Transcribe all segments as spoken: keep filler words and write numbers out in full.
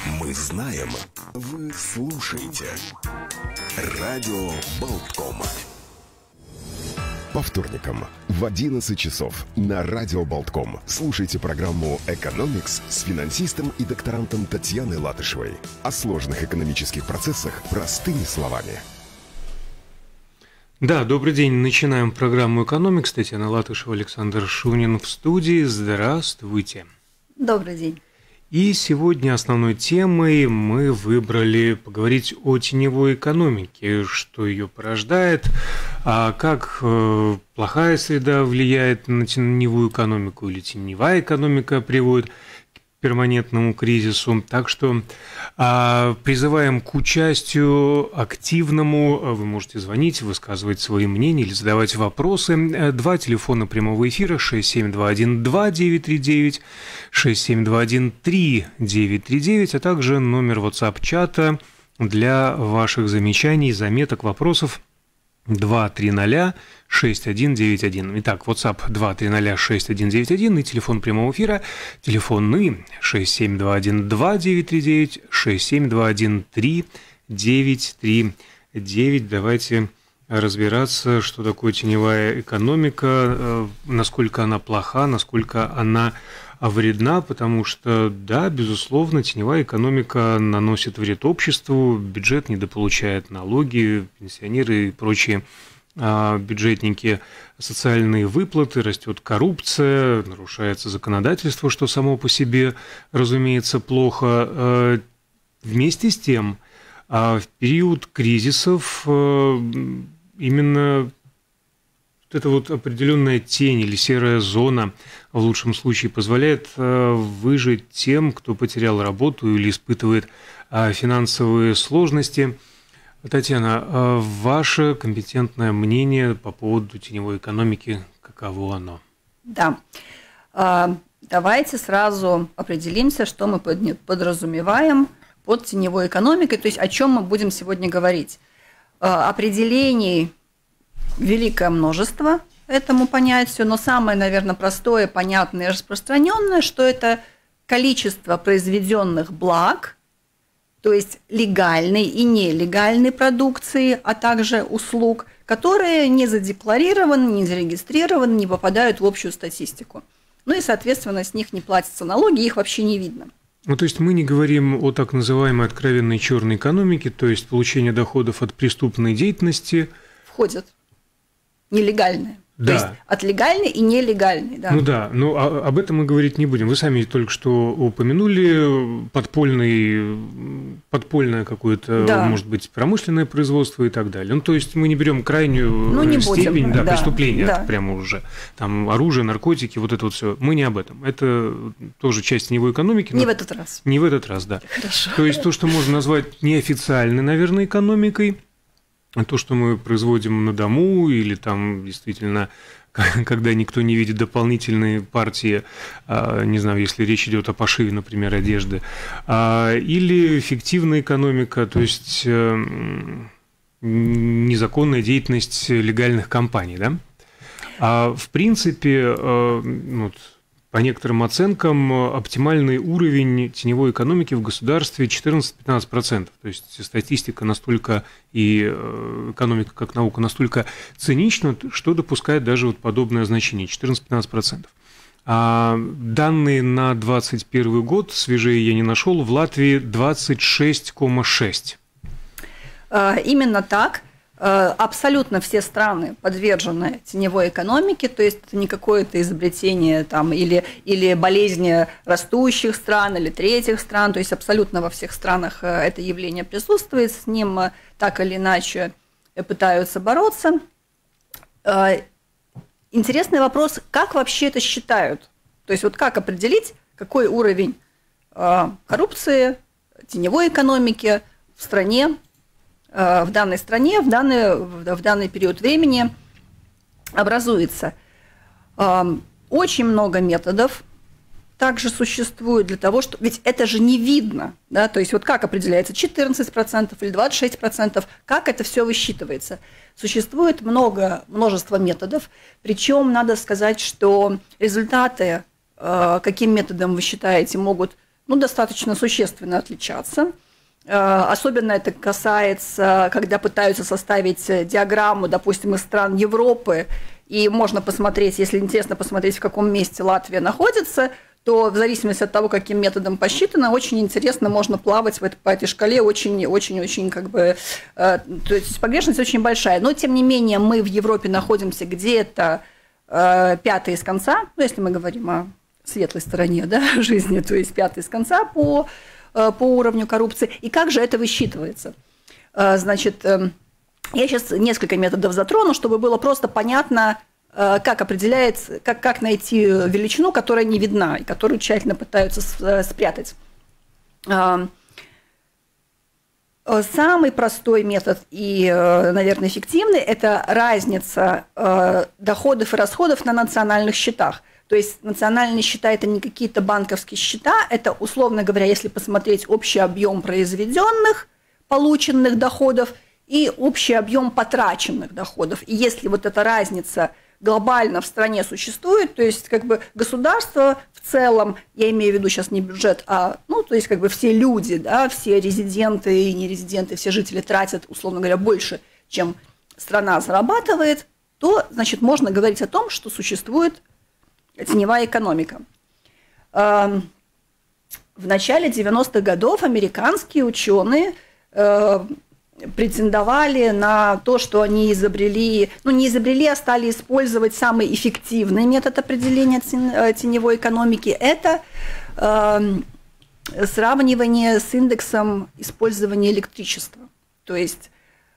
Мы знаем, вы слушаете. Радио Болтком. По вторникам в одиннадцать часов на Радио Болтком слушайте программу «Экономикс» с финансистом и докторантом Татьяной Латышевой. О сложных экономических процессах простыми словами. Да, добрый день. Начинаем программу «Экономикс». Татьяна Латышева, Александр Шунин в студии. Здравствуйте. Добрый день. И сегодня основной темой мы выбрали поговорить о теневой экономике, что ее порождает, а как э, плохая среда влияет на теневую экономику или теневая экономика приводит к перманентному кризису. Так что э, призываем к участию активному. Вы можете звонить, высказывать свои мнения или задавать вопросы. Два телефона прямого эфира: шесть семь два один два девять три девять, шесть семь два один три девять три девять, а также номер WhatsApp-чата для ваших замечаний, заметок, вопросов два три ноль шесть один девять один. Итак, WhatsApp два три ноль шесть один девять один и телефон прямого эфира телефонный шесть семь два один два девять три девять, шесть семь два один три девять три девять. Давайте разбираться, что такое теневая экономика, насколько она плоха, насколько она вредна, потому что, да, безусловно, теневая экономика наносит вред обществу, бюджет недополучает налоги, пенсионеры и прочие а, бюджетники, социальные выплаты, растет коррупция, нарушается законодательство, что само по себе, разумеется, плохо. Вместе с тем, в период кризисов именно вот эта вот определенная тень или серая зона в лучшем случае позволяет выжить тем, кто потерял работу или испытывает финансовые сложности. Татьяна, ваше компетентное мнение по поводу теневой экономики, каково оно? Да. Давайте сразу определимся, что мы подразумеваем под теневой экономикой, то есть о чем мы будем сегодня говорить. Определений великое множество этому понятию, но самое, наверное, простое, понятное и распространенное, что это количество произведенных благ, то есть легальной и нелегальной продукции, а также услуг, которые не задекларированы, не зарегистрированы, не попадают в общую статистику. Ну и, соответственно, с них не платятся налоги, их вообще не видно. Ну, то есть мы не говорим о так называемой откровенной черной экономике, то есть получение доходов от преступной деятельности. Входят. Нелегальные. Да. То есть от легальной и нелегальной. Да. Ну да, но об этом мы говорить не будем. Вы сами только что упомянули подпольный, подпольное какое-то, да, может быть, промышленное производство и так далее. Ну, то есть мы не берем крайнюю ну, не степень да, да, преступления, да, прямо уже. Там оружие, наркотики, вот это вот все. Мы не об этом. Это тоже часть теневой экономики. Не в этот раз. Не в этот раз, да. Хорошо. То есть то, что можно назвать неофициальной, наверное, экономикой, то, что мы производим на дому, или там действительно, когда никто не видит дополнительные партии, не знаю, если речь идет о пошиве, например, одежды, или фиктивная экономика, то есть незаконная деятельность легальных компаний, да? А в принципе, вот, по некоторым оценкам, оптимальный уровень теневой экономики в государстве четырнадцать-пятнадцать процентов. То есть статистика настолько и экономика как наука настолько цинична, что допускает даже вот подобное значение – четырнадцать-пятнадцать процентов. А данные на двадцать первый год, свежее я не нашел, в Латвии двадцать шесть целых шесть десятых. Именно так. Абсолютно все страны подвержены теневой экономике, то есть это не какое-то изобретение там, или, или болезнь растущих стран или третьих стран, то есть абсолютно во всех странах это явление присутствует, с ним так или иначе пытаются бороться. Интересный вопрос, как вообще это считают? То есть вот как определить, какой уровень коррупции, теневой экономики в стране, в данной стране, в данный, в данный период времени образуется. Очень много методов также существует для того, что... Ведь это же не видно, да, то есть вот как определяется четырнадцать процентов или двадцать шесть процентов, как это все высчитывается. Существует много, множество методов, причем надо сказать, что результаты, каким методом вы считаете, могут ну, достаточно существенно отличаться. Особенно это касается, когда пытаются составить диаграмму, допустим, из стран Европы, и можно посмотреть, если интересно посмотреть, в каком месте Латвия находится, то в зависимости от того, каким методом посчитано, очень интересно можно плавать в этой, по этой шкале, очень-очень-очень как бы, то есть погрешность очень большая. Но, тем не менее, мы в Европе находимся где-то пятый из конца, ну, если мы говорим о светлой стороне, да, жизни, то есть пятый из конца по... по уровню коррупции. И как же это высчитывается? Значит, я сейчас несколько методов затрону, чтобы было просто понятно, как определяется, как, как найти величину, которая не видна, и которую тщательно пытаются спрятать. Самый простой метод и, наверное, эффективный – это разница доходов и расходов на национальных счетах. То есть национальные счета – это не какие-то банковские счета, это, условно говоря, если посмотреть общий объем произведенных, полученных доходов и общий объем потраченных доходов. И если вот эта разница глобально в стране существует, то есть как бы государство в целом, я имею в виду сейчас не бюджет, а, ну, то есть как бы все люди, да, все резиденты и нерезиденты, все жители тратят, условно говоря, больше, чем страна зарабатывает, то, значит, можно говорить о том, что существует теневая экономика. В начале девяностых годов американские ученые претендовали на то, что они изобрели, ну не изобрели, а стали использовать самый эффективный метод определения теневой экономики. Это сравнивание с индексом использования электричества. То есть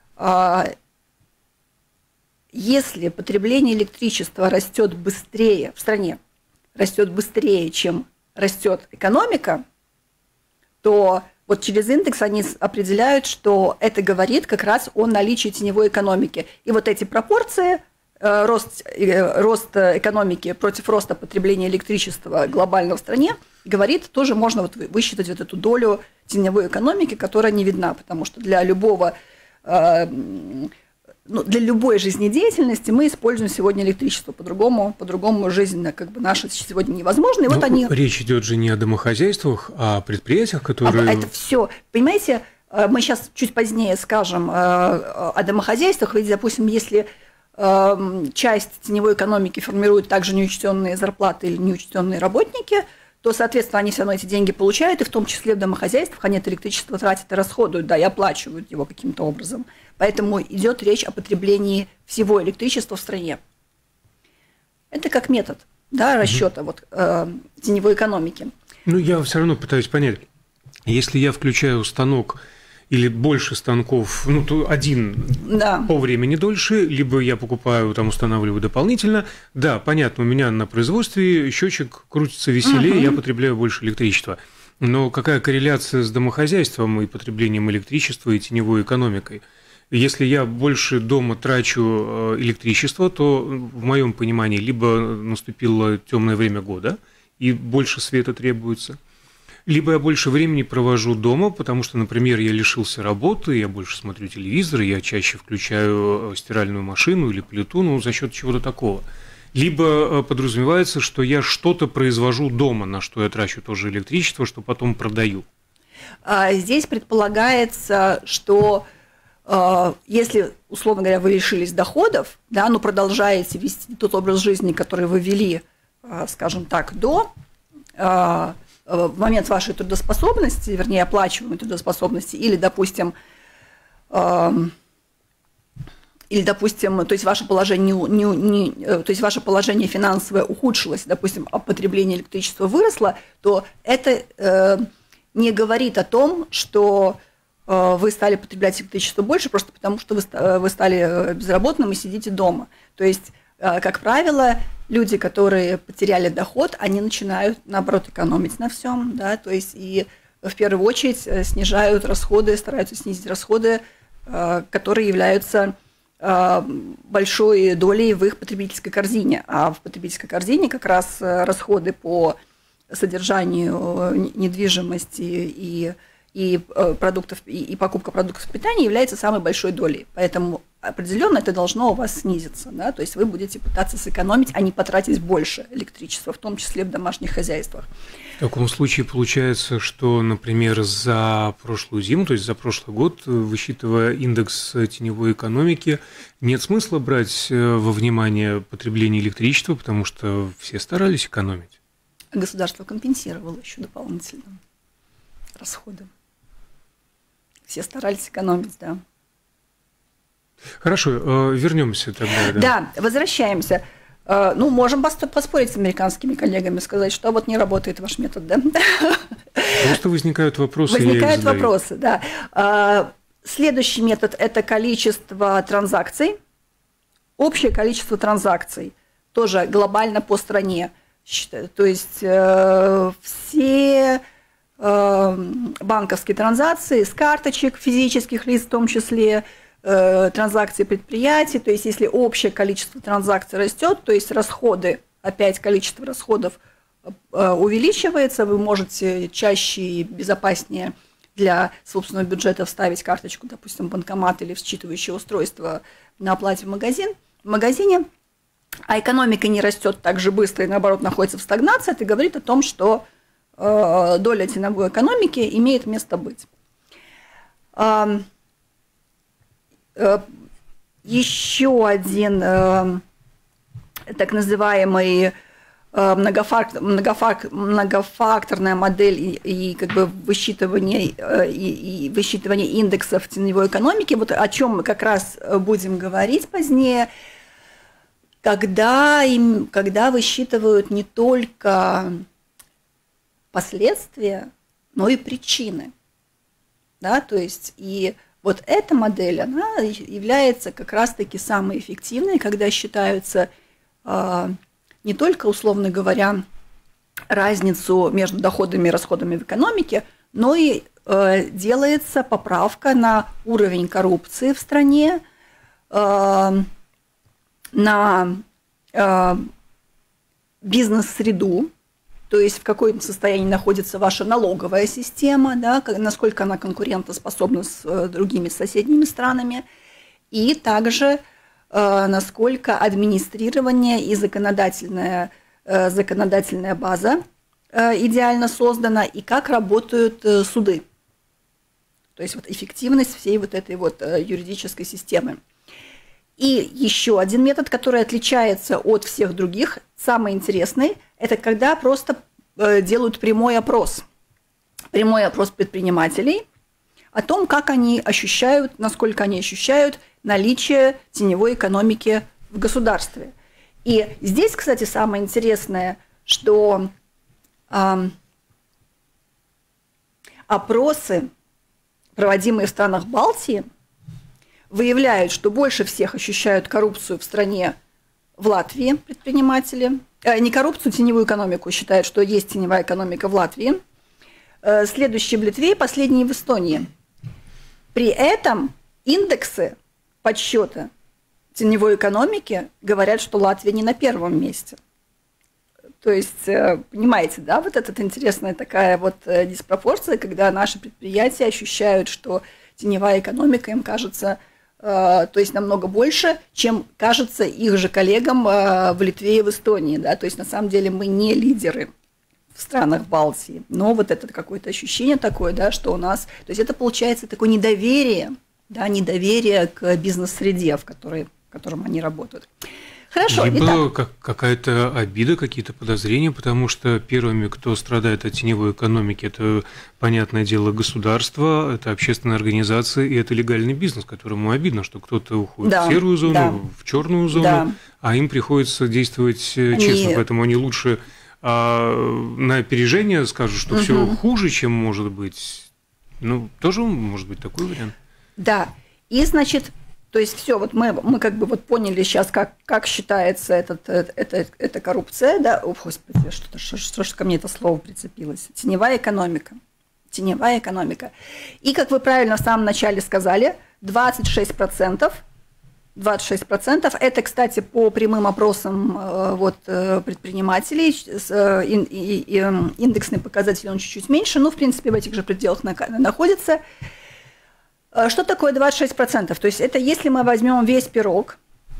если потребление электричества растет быстрее в стране, растет быстрее, чем растет экономика, то вот через индекс они определяют, что это говорит как раз о наличии теневой экономики. И вот эти пропорции, рост, рост экономики против роста потребления электричества глобально в стране, говорит, тоже можно вот высчитать вот эту долю теневой экономики, которая не видна, потому что для любого... Ну, для любой жизнедеятельности мы используем сегодня электричество, по-другому, по-другому жизнь как бы наша сегодня невозможна. И вот они... Речь идет же не о домохозяйствах, а о предприятиях, которые... А, это все, понимаете, мы сейчас чуть позднее скажем о домохозяйствах, ведь, допустим, если часть теневой экономики формируют также неучтенные зарплаты или неучтенные работники, то, соответственно, они все равно эти деньги получают, и в том числе в домохозяйствах они это электричество тратят и расходуют, да, и оплачивают его каким-то образом. Поэтому идет речь о потреблении всего электричества в стране. Это как метод, да, расчета вот, э, теневой экономики. Ну, я все равно пытаюсь понять, если я включаю станок или больше станков, ну, то один да. по времени дольше, либо я покупаю, там, устанавливаю дополнительно. Да, понятно, у меня на производстве счетчик крутится веселее, угу. я потребляю больше электричества. Но какая корреляция с домохозяйством и потреблением электричества и теневой экономикой? Если я больше дома трачу электричество, то, в моем понимании, либо наступило темное время года, и больше света требуется, либо я больше времени провожу дома, потому что, например, я лишился работы, я больше смотрю телевизор, я чаще включаю стиральную машину или плиту, ну, за счет чего-то такого. Либо подразумевается, что я что-то произвожу дома, на что я трачу тоже электричество, что потом продаю. Здесь предполагается, что если, условно говоря, вы лишились доходов, да, но продолжаете вести тот образ жизни, который вы вели, скажем так, до... в момент вашей трудоспособности, вернее, оплачиваемой трудоспособности, или, допустим, э, или, допустим, то есть ваше положение, не, не, то есть ваше положение финансовое ухудшилось, допустим, а потребление электричества выросло, то это э, не говорит о том, что э, вы стали потреблять электричество больше, просто потому что вы, вы стали безработным и сидите дома. То есть, э, как правило, люди, которые потеряли доход, они начинают, наоборот, экономить на всем, да, то есть и в первую очередь снижают расходы, стараются снизить расходы, которые являются большой долей в их потребительской корзине. А в потребительской корзине как раз расходы по содержанию недвижимости и, и, продуктов, и покупка продуктов питания является самой большой долей. Поэтому определенно это должно у вас снизиться. Да? То есть вы будете пытаться сэкономить, а не потратить больше электричества, в том числе в домашних хозяйствах. В таком случае получается, что, например, за прошлую зиму, то есть за прошлый год, высчитывая индекс теневой экономики, нет смысла брать во внимание потребление электричества, потому что все старались экономить. Государство компенсировало еще дополнительно расходы. Все старались экономить, да. Хорошо, вернемся тогда. Да, да, возвращаемся. Ну, можем поспорить с американскими коллегами, сказать, что вот не работает ваш метод, да? Просто возникают вопросы. Возникают вопросы, да. Следующий метод – это количество транзакций. Общее количество транзакций тоже глобально по стране. То есть все банковские транзакции с карточек физических лиц в том числе, транзакции предприятий, то есть если общее количество транзакций растет, то есть расходы, опять количество расходов увеличивается, вы можете чаще и безопаснее для собственного бюджета вставить карточку, допустим, в банкомат или в считывающее устройство на оплате в магазин, в магазине, а экономика не растет так же быстро и, наоборот, находится в стагнации, это говорит о том, что доля теневой экономики имеет место быть. Еще один так называемый многофактор, многофак, многофакторная модель и, и как бы высчитывание, и, и высчитывание индексов теневой экономики, вот о чем мы как раз будем говорить позднее, когда, им, когда высчитывают не только последствия, но и причины. Да, то есть и вот эта модель, она является как раз-таки самой эффективной, когда считаются э, не только, условно говоря, разницу между доходами и расходами в экономике, но и э, делается поправка на уровень коррупции в стране, э, на э, бизнес-среду, то есть в каком состоянии находится ваша налоговая система, да, насколько она конкурентоспособна с э, другими соседними странами, и также э, насколько администрирование и законодательная, э, законодательная база э, идеально создана, и как работают э, суды. То есть вот эффективность всей вот этой вот э, юридической системы. И еще один метод, который отличается от всех других, самый интересный, это когда просто делают прямой опрос. Прямой опрос предпринимателей о том, как они ощущают, насколько они ощущают наличие теневой экономики в государстве. И здесь, кстати, самое интересное, что э, опросы, проводимые в странах Балтии, выявляют, что больше всех ощущают коррупцию в стране в Латвии предприниматели. Э, не коррупцию, теневую экономику считают, что есть теневая экономика в Латвии. Э, следующие в Литве, последние в Эстонии. При этом индексы подсчета теневой экономики говорят, что Латвия не на первом месте. То есть, понимаете, да, вот эта интересная такая вот диспропорция, когда наши предприятия ощущают, что теневая экономика им кажется, то есть намного больше, чем кажется их же коллегам в Литве и в Эстонии, да, то есть на самом деле мы не лидеры в странах Балтии, но вот это какое-то ощущение такое, да, что у нас, то есть это получается такое недоверие, да, недоверие к бизнес-среде, в которой, в котором они работают. Хорошо, либо как, какая-то обида, какие-то подозрения, потому что первыми, кто страдает от теневой экономики, это, понятное дело, государство, это общественные организации и это легальный бизнес, которому обидно, что кто-то уходит да, в серую зону, да. в черную зону, да. а им приходится действовать честно, они... поэтому они лучше а, на опережение скажут, что угу. все хуже, чем может быть. Ну, тоже может быть такой вариант. Да, и, значит... То есть все, вот мы, мы как бы вот поняли сейчас, как, как считается этот, это, это коррупция, да, о, господи, что-то, что, что ж ко мне это слово прицепилось, теневая экономика, теневая экономика. И, как вы правильно в самом начале сказали, двадцать шесть процентов двадцать шесть процентов. Это, кстати, по прямым опросам вот, предпринимателей. Индексный показатель, он чуть-чуть меньше, но, в принципе, в этих же пределах находится. Что такое двадцать шесть процентов? То есть это если мы возьмем весь пирог,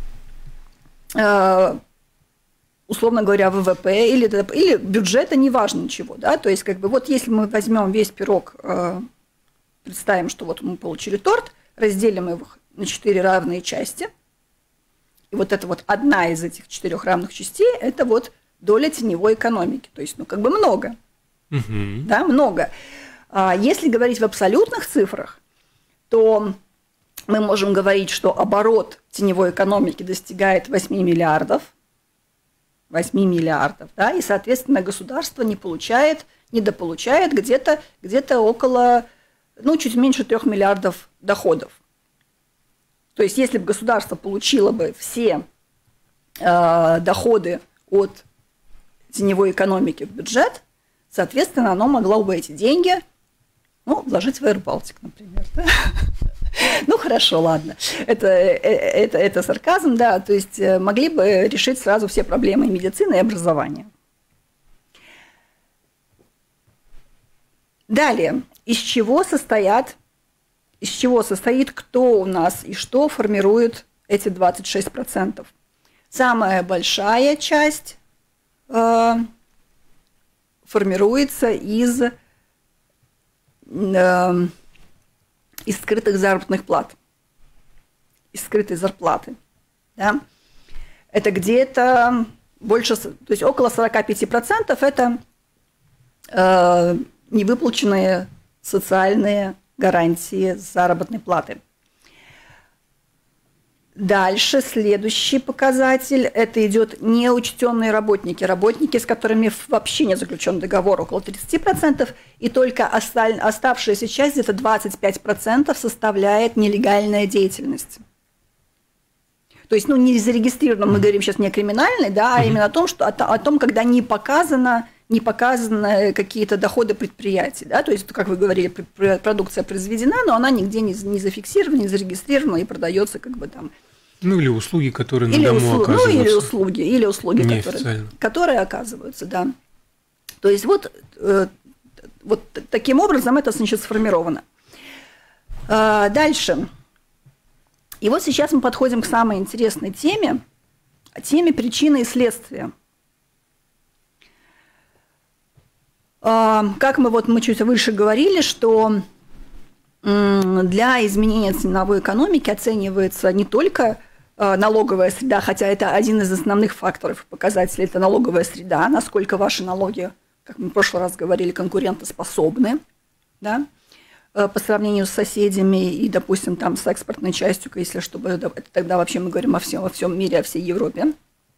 условно говоря, ВВП или, или бюджета, неважно чего, да, то есть как бы вот если мы возьмем весь пирог, представим, что вот мы получили торт, разделим его на четыре равные части, и вот это вот одна из этих четырех равных частей, это вот доля теневой экономики, то есть, ну, как бы много, угу. да, много. А если говорить в абсолютных цифрах, то мы можем говорить, что оборот теневой экономики достигает восемь миллиардов, восемь миллиардов, да, и, соответственно, государство не получает, недополучает где-то, где-то около, ну, чуть меньше трех миллиардов доходов. То есть, если бы государство получило бы все э, доходы от теневой экономики в бюджет, соответственно, оно могло бы эти деньги, ну, вложить в Air Baltic, например, да? Ну, хорошо, ладно. Это, это, это сарказм, да. То есть могли бы решить сразу все проблемы медицины и образования. Далее. Из чего состоят, из чего состоит, кто у нас и что формирует эти двадцать шесть процентов? Самая большая часть э, формируется из... Э, из скрытых заработных плат, из скрытой зарплаты. Да? Это где-то больше, то есть около сорок пять процентов это э, невыплаченные социальные гарантии заработной платы. Дальше следующий показатель – это идет неучтенные работники, работники, с которыми вообще не заключен договор, около тридцать процентов, и только оставшаяся часть, где-то двадцать пять процентов, составляет нелегальная деятельность. То есть, ну, не зарегистрировано, мы говорим сейчас не о криминальной, да, а именно о том, что, о, о том, когда не показано, не показаны какие-то доходы предприятий, да, то есть, как вы говорили, продукция произведена, но она нигде не, не зафиксирована, не зарегистрирована и продается как бы там. Ну, или услуги, которые или на дому услуг, оказываются. Ну, или услуги, или услуги, которые, которые оказываются, да. То есть, вот, э, вот таким образом это, значит, сформировано. Э, дальше. И вот сейчас мы подходим к самой интересной теме, теме причины и следствия. Э, как мы вот мы чуть выше говорили, что э, для изменения ценовой экономики оценивается не только налоговая среда, хотя это один из основных факторов показателей, это налоговая среда, насколько ваши налоги, как мы в прошлый раз говорили, конкурентоспособны, да, по сравнению с соседями и, допустим, там, с экспортной частью, если чтобы, тогда вообще мы говорим о всем, о всем мире, о всей Европе.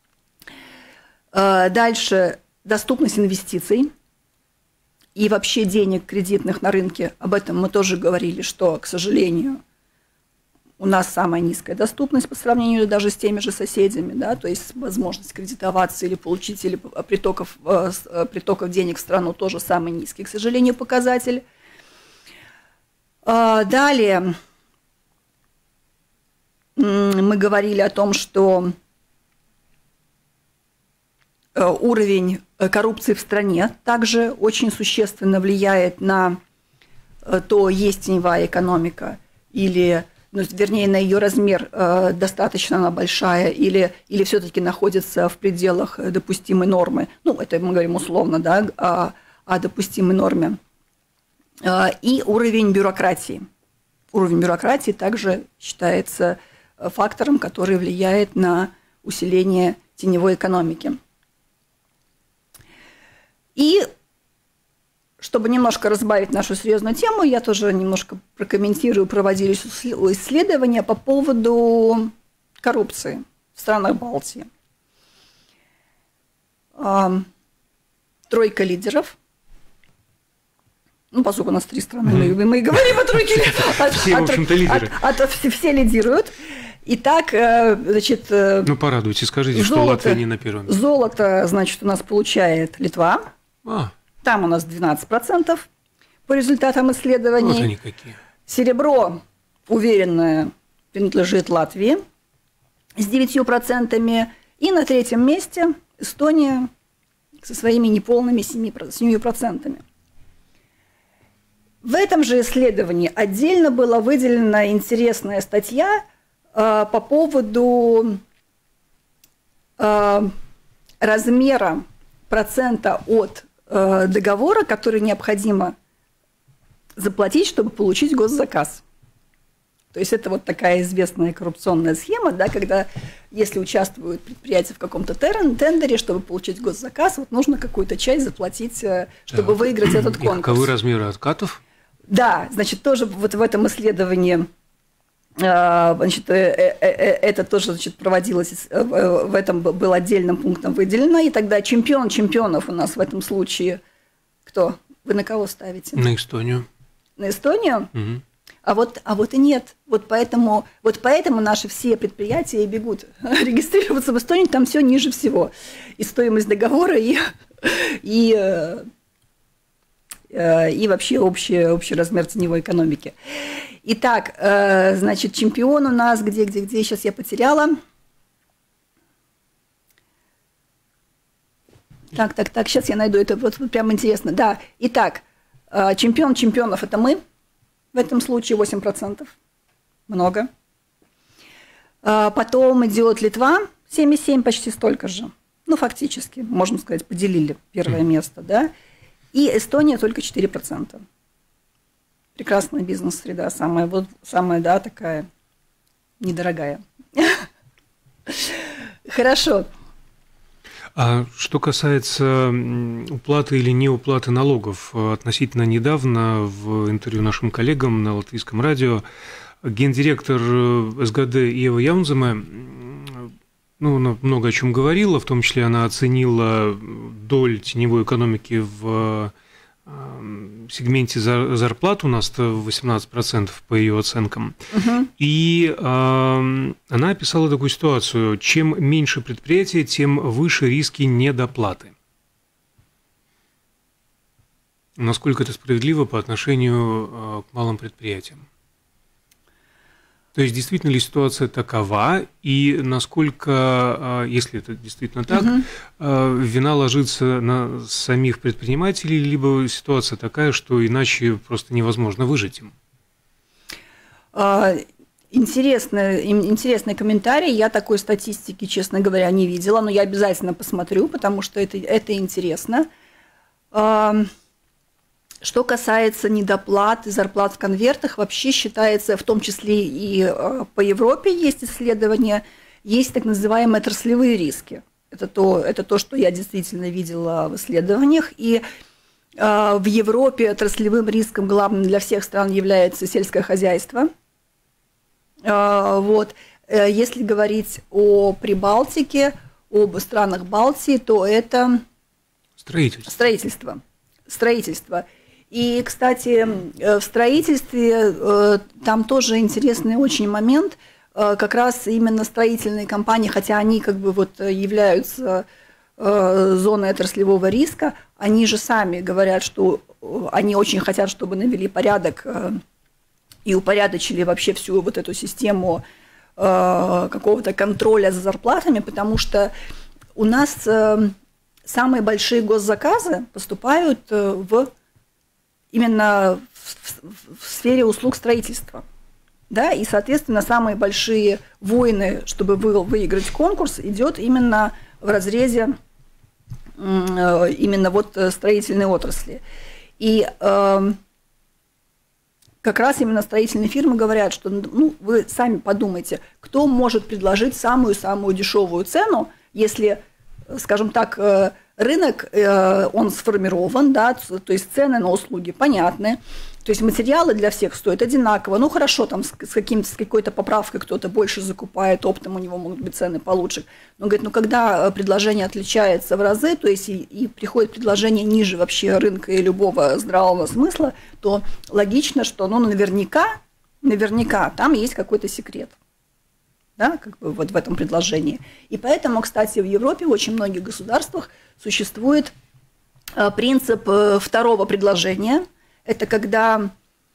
Дальше доступность инвестиций и вообще денег кредитных на рынке, об этом мы тоже говорили, что, к сожалению, у нас самая низкая доступность по сравнению даже с теми же соседями, да, то есть возможность кредитоваться или получить или притоков, притоков денег в страну тоже самый низкий, к сожалению, показатель. Далее мы говорили о том, что уровень коррупции в стране также очень существенно влияет на то, есть теневая экономика или... Ну, вернее, на ее размер э, достаточно она большая или, или все-таки находится в пределах допустимой нормы. Ну, это мы говорим условно, да, о, о допустимой норме. Э, и уровень бюрократии. Уровень бюрократии также считается фактором, который влияет на усиление теневой экономики. И чтобы немножко разбавить нашу серьезную тему, я тоже немножко прокомментирую, проводились исследования по поводу коррупции в странах Балтии. Тройка лидеров. Ну, поскольку у нас три страны, mm-hmm. мы, мы говорим о тройке лидеров. Все, в общем-то, лидеры. От, от, все, все лидируют. Итак, значит... Ну, порадуйте, скажите, золото, что Латвия не на первом месте. Золото, значит, у нас получает Литва. А. Там у нас двенадцать процентов по результатам исследований. Вот они какие. Серебро, уверенно, принадлежит Латвии. с девятью процентами. И на третьем месте Эстония со своими неполными семью процентами. В этом же исследовании отдельно была выделена интересная статья э, по поводу э, размера процента от э, договора, который необходимо заплатить, чтобы получить госзаказ. То есть это вот такая известная коррупционная схема, да, когда если участвуют предприятия в каком-то тендере, чтобы получить госзаказ, вот нужно какую-то часть заплатить, чтобы да. выиграть этот конкурс. И каковы размеры откатов? Да, значит, тоже вот в этом исследовании, значит, это тоже, значит, проводилось, в этом был отдельным пунктом выделено, и тогда чемпион чемпионов у нас в этом случае кто? Вы на кого ставите? На Эстонию. На Эстонию? Угу. А вот, а вот и нет. Вот поэтому, вот поэтому наши все предприятия и бегут регистрироваться в Эстонии, там все ниже всего. И стоимость договора, и, и, и вообще общий, общий размер теневой экономики. Итак, значит, чемпион у нас, где, где, где, сейчас я потеряла. Так, так, так, сейчас я найду, это вот прям интересно. Да, итак, чемпион чемпионов – это мы. В этом случае восемь процентов. Много. Потом идет Литва, семьдесят семь, почти столько же. Ну, фактически, можно сказать, поделили первое место, да. И Эстония только четыре процента. Прекрасная бизнес-среда, самая, вот, самая, да, такая недорогая. Хорошо. А что касается уплаты или неуплаты налогов, относительно недавно в интервью нашим коллегам на Латвийском радио гендиректор СГД Ева Яунземе, ну, она много о чем говорила, в том числе она оценила долю теневой экономики в сегменте зарплат, у нас восемнадцать процентов по ее оценкам. Угу. И э, она описала такую ситуацию: чем меньше предприятий, тем выше риски недоплаты. Насколько это справедливо по отношению э, к малым предприятиям? То есть, действительно ли ситуация такова, и насколько, если это действительно так, угу. вина ложится на самих предпринимателей, либо ситуация такая, что иначе просто невозможно выжить им? Интересный, интересный комментарий. Я такой статистики, честно говоря, не видела, но я обязательно посмотрю, потому что это, это интересно. Что касается недоплат и зарплат в конвертах, вообще считается, в том числе и по Европе есть исследования, есть так называемые отраслевые риски. Это то, это то, что я действительно видела в исследованиях. И э, в Европе отраслевым риском главным для всех стран является сельское хозяйство. Э, вот. Если говорить о Прибалтике, об странах Балтии, то это строительство. Строительство. Строительство. И, кстати, в строительстве там тоже интересный очень момент, как раз именно строительные компании, хотя они как бы вот являются зоной отраслевого риска, они же сами говорят, что они очень хотят, чтобы навели порядок и упорядочили вообще всю вот эту систему какого-то контроля за зарплатами, потому что у нас самые большие госзаказы поступают в именно в, в, в сфере услуг строительства. Да? И, соответственно, самые большие войны, чтобы вы, выиграть конкурс, идет именно в разрезе э, именно вот строительной отрасли. И э, как раз именно строительные фирмы говорят, что ну, вы сами подумайте, кто может предложить самую-самую дешевую цену, если, скажем так, э, рынок, он сформирован, да, то есть цены на услуги понятны, то есть материалы для всех стоят одинаково, ну хорошо, там с, каким-то, с какой-то поправкой кто-то больше закупает, оптом у него могут быть цены получше, но говорит, ну когда предложение отличается в разы, то есть и, и приходит предложение ниже вообще рынка и любого здравого смысла, то логично, что ну наверняка, наверняка там есть какой-то секрет. Да, как бы вот в этом предложении. И поэтому, кстати, в Европе в очень многих государствах существует принцип второго предложения. Это когда,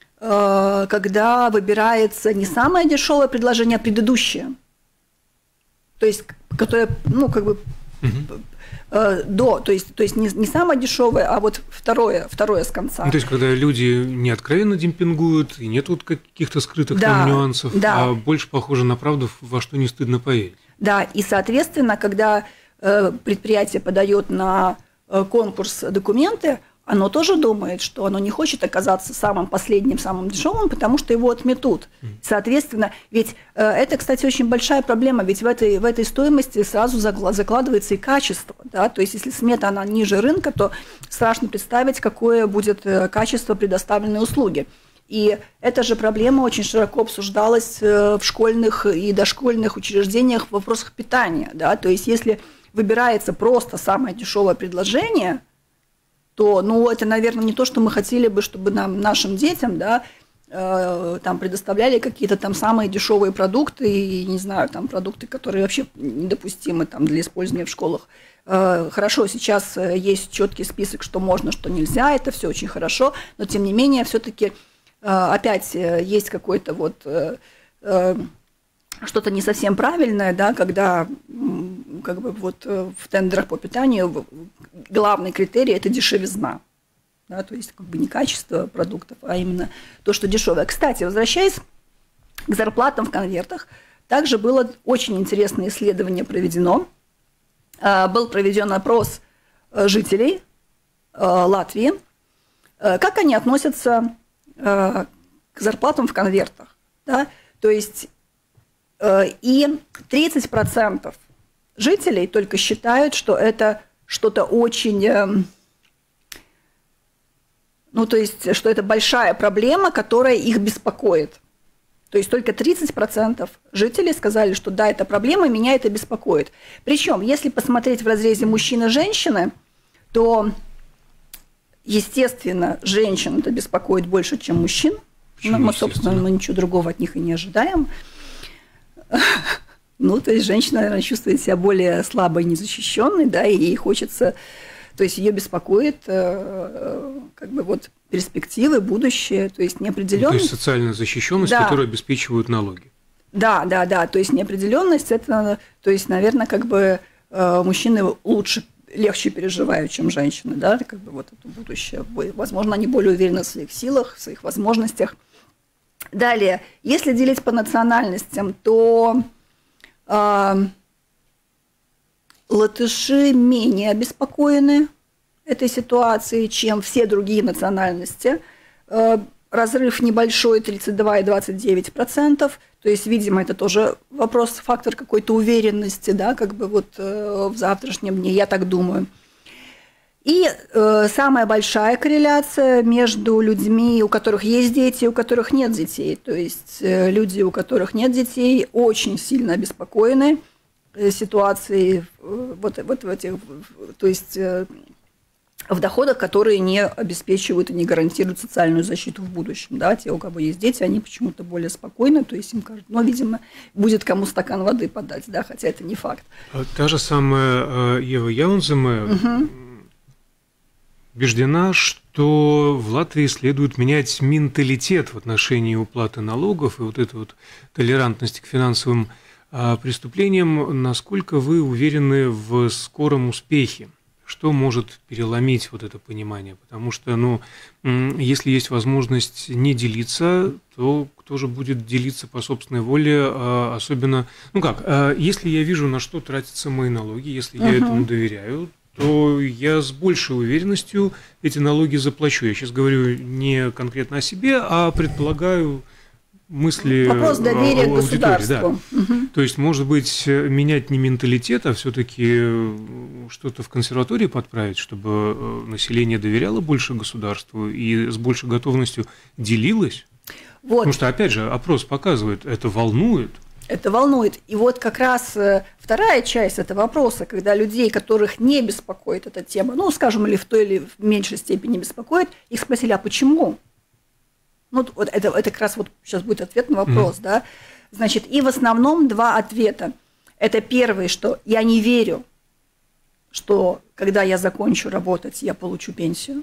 когда выбирается не самое дешевое предложение, а предыдущее. то есть, которая, ну, как бы, угу. э, до, то есть, то есть не, не самое дешевое, а вот второе, второе с конца. Ну, то есть, когда люди не откровенно демпингуют, и нет вот каких-то скрытых да, там нюансов, да. а больше похоже на правду, во что не стыдно поверить. Да, и, соответственно, когда э, предприятие подает на э, конкурс документы, оно тоже думает, что оно не хочет оказаться самым последним, самым дешевым, потому что его отметут. Соответственно, ведь э, это, кстати, очень большая проблема, ведь в этой, в этой стоимости сразу закладывается и качество. Да? То есть, если смета она ниже рынка, то страшно представить, какое будет качество предоставленной услуги. И эта же проблема очень широко обсуждалась в школьных и дошкольных учреждениях в вопросах питания. Да? То есть, если выбирается просто самое дешевое предложение, то, ну, это, наверное, не то, что мы хотели бы, чтобы нам, нашим детям, да, э, там предоставляли какие-то там самые дешевые продукты, и, не знаю, там продукты, которые вообще недопустимы там, для использования в школах. Э, хорошо, сейчас есть четкий список, что можно, что нельзя, это все очень хорошо, но, тем не менее, все-таки э, опять есть какой-то вот... Э, э, что-то не совсем правильное, да, когда как бы вот в тендерах по питанию главный критерий – это дешевизна. Да, то есть как бы не качество продуктов, а именно то, что дешевое. Кстати, возвращаясь к зарплатам в конвертах, также было очень интересное исследование проведено. Был проведен опрос жителей Латвии, как они относятся к зарплатам в конвертах. Да? То есть и тридцать процентов жителей только считают, что это что-то очень, ну, то есть, что это большая проблема, которая их беспокоит. То есть только тридцать процентов жителей сказали, что да, это проблема, меня это беспокоит. Причем, если посмотреть в разрезе мужчины-женщины, то, естественно, женщин это беспокоит больше, чем мужчин. Ну, мы, собственно, мы ничего другого от них и не ожидаем. Ну, то есть женщина, наверное, чувствует себя более слабой, незащищенной, да, и ей хочется, то есть ее беспокоит как бы вот перспективы, будущее, то есть неопределенность. То есть социальная защищенность, да. Которую обеспечивают налоги. Да, да, да, то есть неопределенность, это, то есть, наверное, как бы мужчины лучше, легче переживают, чем женщины, да, как бы вот это будущее. Возможно, они более уверены в своих силах, в своих возможностях. Далее, если делить по национальностям, то э, латыши менее обеспокоены этой ситуацией, чем все другие национальности. Э, разрыв небольшой, тридцать два и двадцать девять процентов. То есть, видимо, это тоже вопрос, фактор какой-то уверенности, да, как бы вот э, в завтрашнем дне, я так думаю. И э, самая большая корреляция между людьми, у которых есть дети, и у которых нет детей. То есть э, люди, у которых нет детей, очень сильно обеспокоены э, ситуацией э, вот, вот в этих, то есть э, в доходах, которые не обеспечивают и не гарантируют социальную защиту в будущем. Да? Те, у кого есть дети, они почему-то более спокойны, то есть им кажется, ну, видимо, будет кому стакан воды подать, да? Хотя это не факт. Та же самая Ева Яунземе угу. убеждена, что в Латвии следует менять менталитет в отношении уплаты налогов и вот эту вот толерантность к финансовым а, преступлениям. Насколько вы уверены в скором успехе? Что может переломить вот это понимание? Потому что, ну, если есть возможность не делиться, то кто же будет делиться по собственной воле, особенно, ну как, если я вижу, на что тратятся мои налоги, если я uh-huh. этому доверяю, то я с большей уверенностью эти налоги заплачу. Я сейчас говорю не конкретно о себе, а предполагаю мысли вопрос доверия к государству. Да. Угу. То есть, может быть, менять не менталитет, а все-таки что-то в консерватории подправить, чтобы население доверяло больше государству и с большей готовностью делилось. Вот. Потому что, опять же, опрос показывает, это волнует. Это волнует. И вот как раз вторая часть этого вопроса, когда людей, которых не беспокоит эта тема, ну, скажем, или в той или в меньшей степени беспокоит, их спросили, а почему? Ну, вот это, это как раз вот сейчас будет ответ на вопрос, mm. да. Значит, и в основном два ответа. Это первый, что я не верю, что когда я закончу работать, я получу пенсию.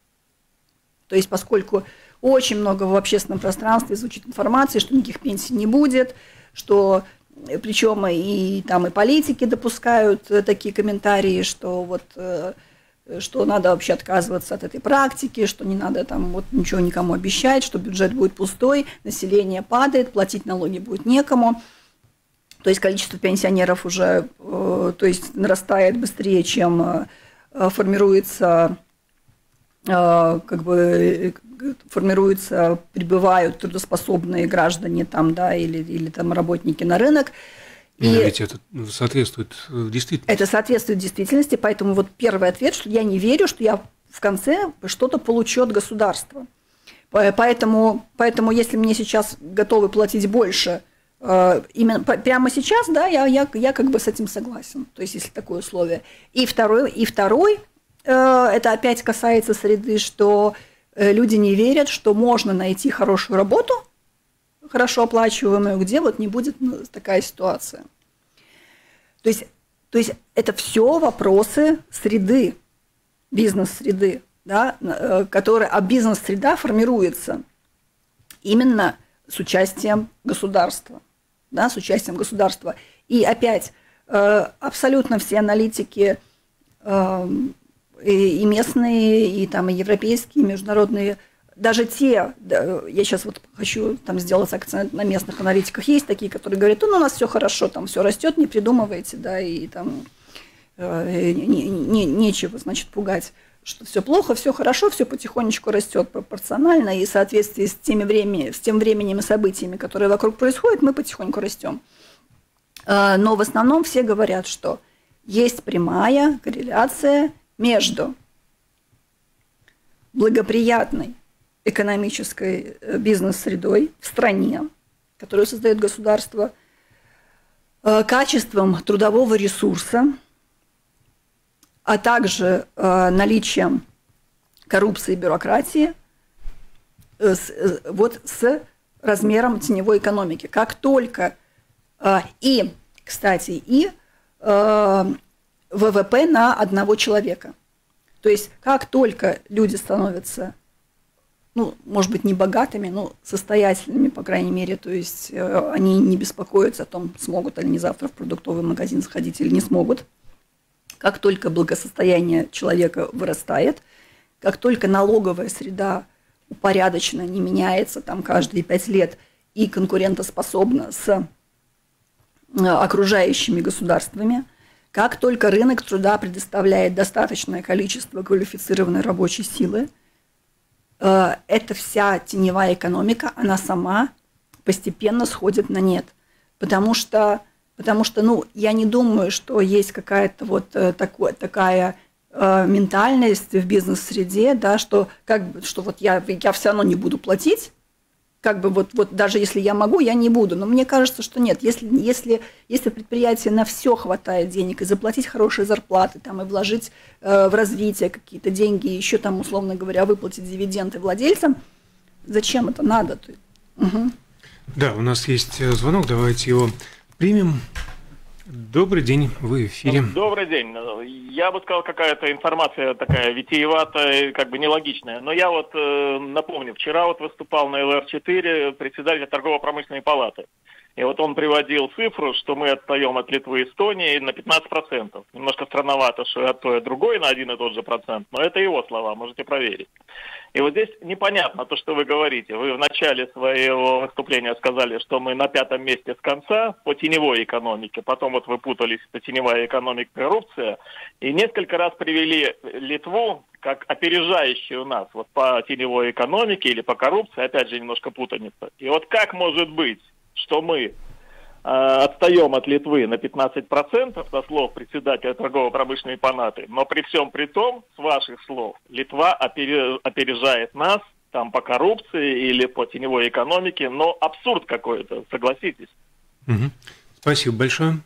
То есть, поскольку очень много в общественном пространстве звучит информации, что никаких пенсий не будет, что причем и там и политики допускают такие комментарии, что вот что надо вообще отказываться от этой практики, что не надо там вот ничего никому обещать, что бюджет будет пустой, население падает, платить налоги будет некому. То есть количество пенсионеров уже то есть, нарастает быстрее, чем формируется, как бы, формируются, прибывают трудоспособные граждане там, да, или, или там работники на рынок. И ведь это соответствует действительности. Это соответствует действительности, поэтому вот первый ответ, что я не верю, что я в конце что-то получу от государства. Поэтому, поэтому если мне сейчас готовы платить больше, именно прямо сейчас, да, я, я, я как бы с этим согласен, то есть если такое условие. И второй, и второй, это опять касается среды, что люди не верят, что можно найти хорошую работу, хорошо оплачиваемую, где вот не будет такая ситуация. То есть, то есть это все вопросы среды, бизнес-среды, да, которые, а бизнес-среда формируется именно с участием государства, да, с участием государства. И опять абсолютно все аналитики и местные, и там и европейские, и международные, даже те, я сейчас вот хочу там сделать акцент на местных аналитиках, есть такие, которые говорят, ну, у нас все хорошо, там все растет, не придумывайте, да, и там э, не, не, нечего, значит, пугать, что все плохо, все хорошо, все потихонечку растет пропорционально, и в соответствии с, теми времени, с тем временем и событиями, которые вокруг происходят, мы потихоньку растем. Э, но в основном все говорят, что есть прямая корреляция между благоприятной экономической бизнес-средой в стране, которую создает государство, качеством трудового ресурса, а также наличием коррупции и бюрократии, вот с размером теневой экономики. Как только и, кстати, и ВВП на одного человека. То есть как только люди становятся, ну, может быть, не богатыми, но состоятельными, по крайней мере, то есть э, они не беспокоятся о том, смогут они завтра в продуктовый магазин сходить или не смогут. Как только благосостояние человека вырастает, как только налоговая среда упорядочена, не меняется там каждые пять лет и конкурентоспособна с э, окружающими государствами, как только рынок труда предоставляет достаточное количество квалифицированной рабочей силы, эта вся теневая экономика, она сама постепенно сходит на нет. Потому что, потому что ну, я не думаю, что есть какая-то вот такой, такая э, ментальность в бизнес-среде, да, что, как бы, что вот я, я все равно не буду платить, как бы вот, вот даже если я могу, я не буду. Но мне кажется, что нет. Если, если, если предприятие на все хватает денег, и заплатить хорошие зарплаты, там, и вложить э, в развитие какие-то деньги, и еще там, условно говоря, выплатить дивиденды владельцам, зачем это надо? Угу. Да, у нас есть звонок, давайте его примем. Добрый день, вы в эфире. Добрый день. Я бы сказал, какая-то информация такая витиеватая, как бы нелогичная. Но я вот э, напомню, вчера вот выступал на эл эр четыре председатель торгово-промышленной палаты. И вот он приводил цифру, что мы отстаем от Литвы и Эстонии на пятнадцать процентов. Немножко странновато, что и от той, и от другой на один и тот же процент, но это его слова, можете проверить. И вот здесь непонятно то, что вы говорите. Вы в начале своего выступления сказали, что мы на пятом месте с конца по теневой экономике. Потом вот вы путались, это теневая экономика, коррупция. И несколько раз привели Литву как опережающую нас вот по теневой экономике или по коррупции. Опять же, немножко путаница. И вот как может быть, что мы э, отстаем от Литвы на пятнадцать процентов, со слов председателя торгово-промышленной палаты, но при всем при том, с ваших слов, Литва опережает нас там по коррупции или по теневой экономике, но абсурд какой-то, согласитесь. Угу. Спасибо большое.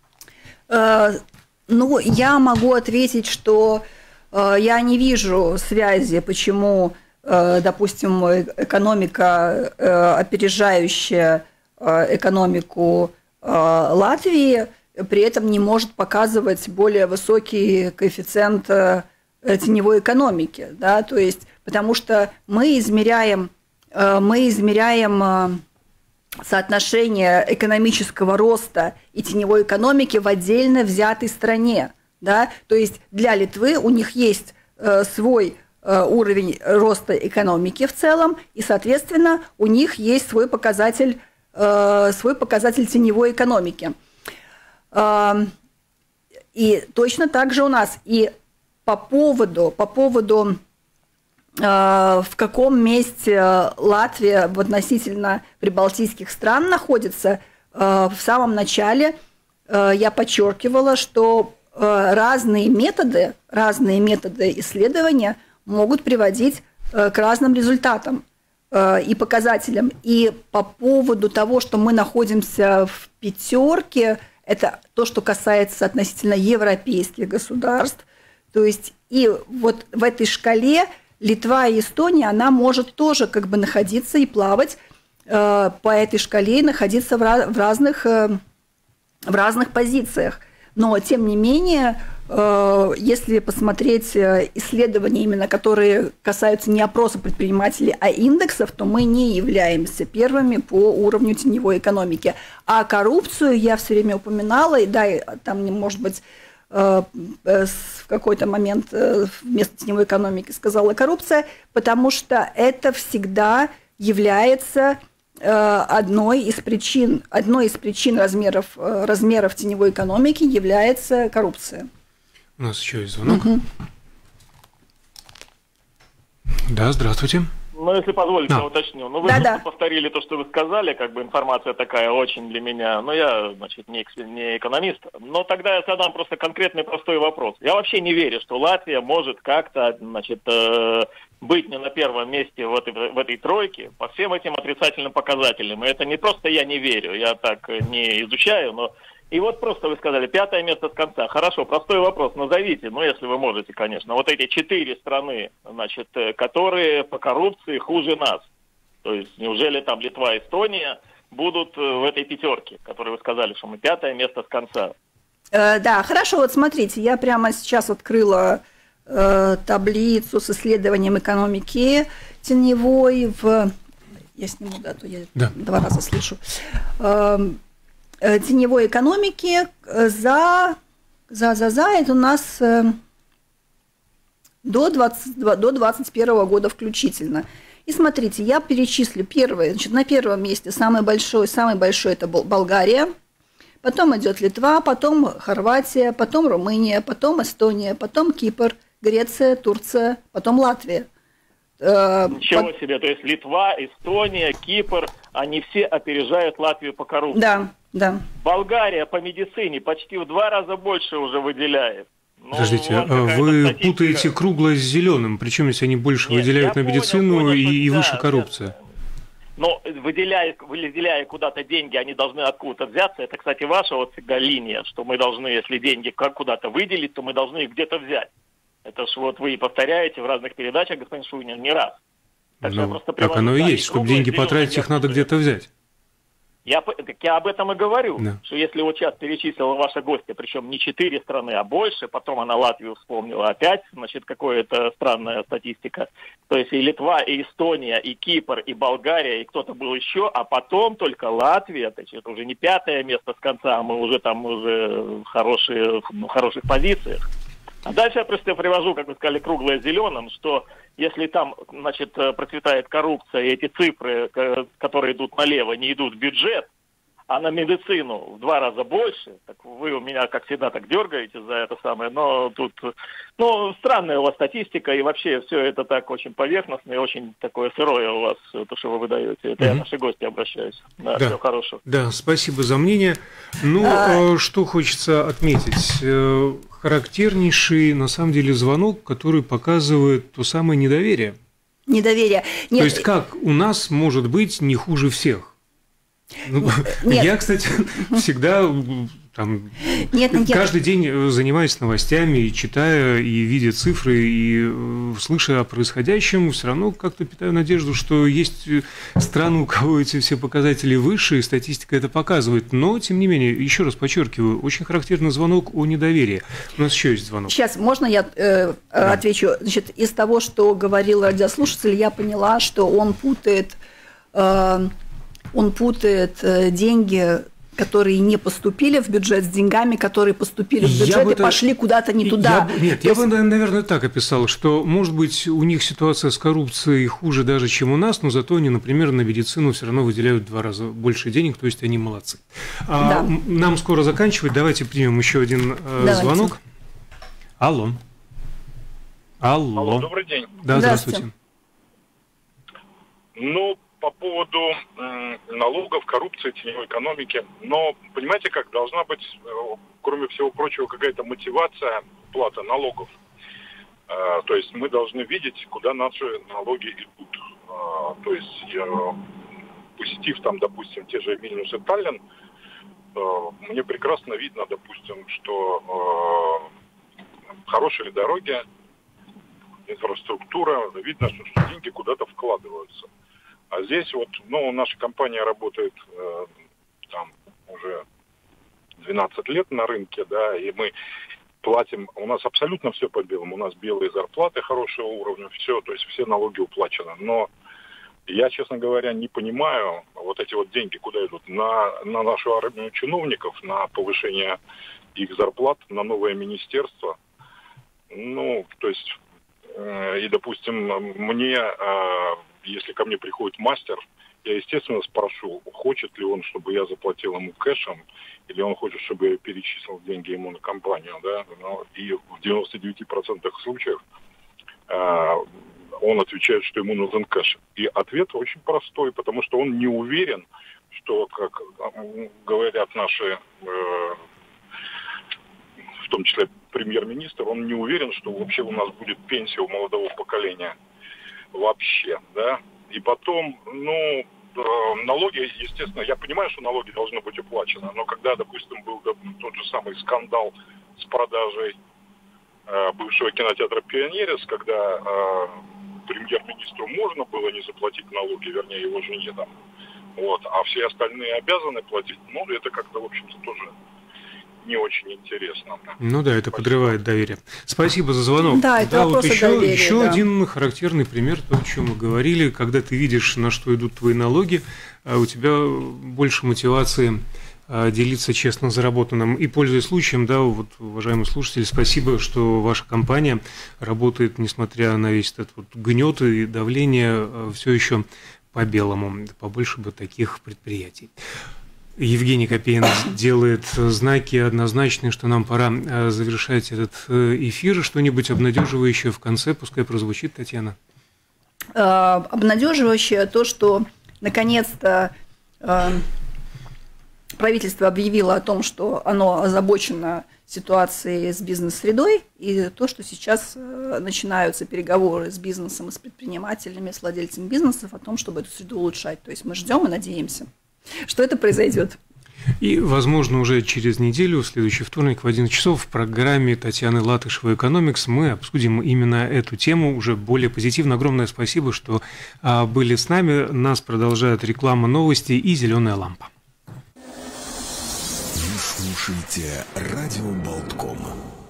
Э, ну, я могу ответить, что э, я не вижу связи, почему, э, допустим, экономика, э, опережающая экономику Латвии, при этом не может показывать более высокий коэффициент теневой экономики, да, то есть, потому что мы измеряем, мы измеряем соотношение экономического роста и теневой экономики в отдельно взятой стране. Да? То есть для Литвы у них есть э, свой э, уровень роста экономики в целом, и, соответственно, у них есть свой показатель, э, свой показатель теневой экономики. Э, и точно так же у нас. И по поводу, по поводу в каком месте Латвия в относительно прибалтийских стран находится, в самом начале я подчеркивала, что разные методы, разные методы исследования могут приводить к разным результатам и показателям. И по поводу того, что мы находимся в пятерке, это то, что касается относительно европейских государств. То есть и вот в этой шкале Литва и Эстония, она может тоже как бы находиться и плавать э, по этой шкале, и находиться в, ra- в, разных, э, в разных позициях. Но, тем не менее, э, если посмотреть исследования, именно которые касаются не опроса предпринимателей, а индексов, то мы не являемся первыми по уровню теневой экономики. А коррупцию я все время упоминала, и да, там, может быть, в какой-то момент вместо теневой экономики сказала коррупция, потому что это всегда является одной из причин, одной из причин размеров, размеров теневой экономики является коррупция. У нас еще есть звонок. Угу. Да, здравствуйте. Ну, если позволите, а. я уточню. Ну, вы да, просто да. повторили то, что вы сказали, как бы информация такая очень для меня. Но я, значит, не, не экономист. Но тогда я задам просто конкретный простой вопрос. Я вообще не верю, что Латвия может как-то, значит, э, быть не на первом месте в этой, в этой тройке по всем этим отрицательным показателям. И это не просто я не верю, я так не изучаю, но... И вот просто вы сказали, пятое место с конца. Хорошо, простой вопрос, назовите, ну, если вы можете, конечно, вот эти четыре страны, значит, которые по коррупции хуже нас. То есть, неужели там Литва и Эстония будут в этой пятерке, которые вы сказали, что мы пятое место с конца? Э, да, хорошо, вот смотрите, я прямо сейчас открыла э, таблицу с исследованием экономики теневой в... Я сниму, да, то я да. два раза слышу. Э, теневой экономики за, за, за, за это у нас до, двадцать, до двадцать первого года включительно. И смотрите, я перечислю первое. Значит, на первом месте самый большой, самый большой это Болгария, потом идет Литва, потом Хорватия, потом Румыния, потом Эстония, потом Кипр, Греция, Турция, потом Латвия. Ничего Под... себе, то есть Литва, Эстония, Кипр, они все опережают Латвию по коррупции. Да, да. Болгария по медицине почти в два раза больше уже выделяет. Ну, Подождите, вот вы статистика. Путаете круглое с зеленым, причем если они больше Нет, выделяют на медицину понял, понял, и, и выше да, коррупция. Но выделяя, выделяя куда-то деньги, они должны откуда-то взяться. Это, кстати, ваша вот всегда линия, что мы должны, если деньги куда-то выделить, то мы должны их где-то взять. Это ж вот вы и повторяете в разных передачах, господин Шуйнин, не раз. Так, ну, так оно и есть. Чтобы деньги потратить, их надо где-то взять. Я, так я об этом и говорю, да. что если вот сейчас перечислила ваша гостья, причем не четыре страны, а больше, потом она Латвию вспомнила опять, значит, какая-то странная статистика. То есть и Литва, и Эстония, и Кипр, и Болгария, и кто-то был еще, а потом только Латвия, значит, уже не пятое место с конца, а мы уже там уже в хорошие, ну, хороших позициях. А дальше я просто привожу, как вы сказали, круглое зеленым, что если там, значит, процветает коррупция, и эти цифры, которые идут налево, не идут в бюджет, а на медицину в два раза больше, так вы у меня, как всегда, так дергаете за это самое, но тут, ну, странная у вас статистика, и вообще все это так очень поверхностно, и очень такое сырое у вас, то, что вы выдаете. Это mm-hmm. я наши гости обращаюсь. Да, да, всего хорошего. Да, спасибо за мнение. Ну, а... что хочется отметить. Характернейший, на самом деле, звонок, который показывает то самое недоверие. Недоверие. Нет. То есть, как у нас может быть не хуже всех? Ну, я, кстати, всегда там, нет, нет. каждый день занимаюсь новостями, и читая, и видя цифры, и слыша о происходящем, все равно как-то питаю надежду, что есть страны, у кого эти все показатели выше, и статистика это показывает. Но, тем не менее, еще раз подчеркиваю, очень характерный звонок о недоверии. У нас еще есть звонок. Сейчас, можно я э, да. отвечу? Значит, из того, что говорил радиослушатель, я поняла, что он путает... Э, он путает деньги, которые не поступили в бюджет, с деньгами, которые поступили в бюджет и это... пошли куда-то не туда. Я... Нет, То я есть... бы, наверное, так описал, что, может быть, у них ситуация с коррупцией хуже даже, чем у нас, но зато они, например, на медицину все равно выделяют в два раза больше денег, то есть они молодцы. А, да. Нам скоро заканчивать, давайте примем еще один давайте. звонок. Алло. Алло. Алло, добрый день. Да, здравствуйте. здравствуйте. Ну, по поводу э, налогов, коррупции, теневой экономики. Но, понимаете как, должна быть, э, кроме всего прочего, какая-то мотивация платы налогов. Э, то есть мы должны видеть, куда наши налоги идут. Э, то есть, э, посетив там, допустим, те же Вильнюс и Таллин, э, мне прекрасно видно, допустим, что э, хорошие дороги, инфраструктура, видно, что, что деньги куда-то вкладываются. А здесь вот, ну, наша компания работает э, там уже двенадцать лет на рынке, да, и мы платим, у нас абсолютно все по белому, у нас белые зарплаты хорошего уровня, все, то есть все налоги уплачены. Но я, честно говоря, не понимаю, вот эти вот деньги куда идут? На, на нашу армию чиновников, на повышение их зарплат, на новое министерство. Ну, то есть, э, и, допустим, мне... Э, если ко мне приходит мастер, я, естественно, спрошу, хочет ли он, чтобы я заплатил ему кэшем, или он хочет, чтобы я перечислил деньги ему на компанию, да, ну, и в девяноста девяти процентах случаев э, он отвечает, что ему нужен кэш. И ответ очень простой, потому что он не уверен, что, как говорят наши, э, в том числе премьер-министр, он не уверен, что вообще у нас будет пенсия у молодого поколения. Вообще, да. И потом, ну, налоги, естественно, я понимаю, что налоги должны быть уплачены, но когда, допустим, был тот же самый скандал с продажей э, бывшего кинотеатра «Пионерис», когда э, премьер-министру можно было не заплатить налоги, вернее, его жене там, вот, а все остальные обязаны платить, ну, это как-то, в общем-то, тоже... не очень интересно. Ну да, это Спасибо. подрывает доверие. Спасибо за звонок. Да, это да, вопрос вот еще, доверия, еще да. один характерный пример, то, о чем мы говорили, когда ты видишь, на что идут твои налоги, у тебя больше мотивации делиться честно заработанным. И, пользуясь случаем, да, вот, уважаемые слушатели, спасибо, что ваша компания работает, несмотря на весь этот вот гнет и давление, все еще по-белому. Побольше бы таких предприятий. Евгений Копейн делает знаки однозначные, что нам пора завершать этот эфир. Что-нибудь обнадеживающее в конце, пускай прозвучит, Татьяна. Обнадеживающее то, что наконец-то правительство объявило о том, что оно озабочено ситуацией с бизнес-средой, и то, что сейчас начинаются переговоры с бизнесом и с предпринимателями, с владельцами бизнесов о том, чтобы эту среду улучшать. То есть мы ждем и надеемся, что это произойдет. И, возможно, уже через неделю, в следующий вторник в одиннадцать часов в программе Татьяны Латышевой «Экономикс» мы обсудим именно эту тему уже более позитивно. Огромное спасибо, что а, были с нами. Нас продолжает реклама, новости и «Зеленая лампа». Вы слушаете радио Болтком.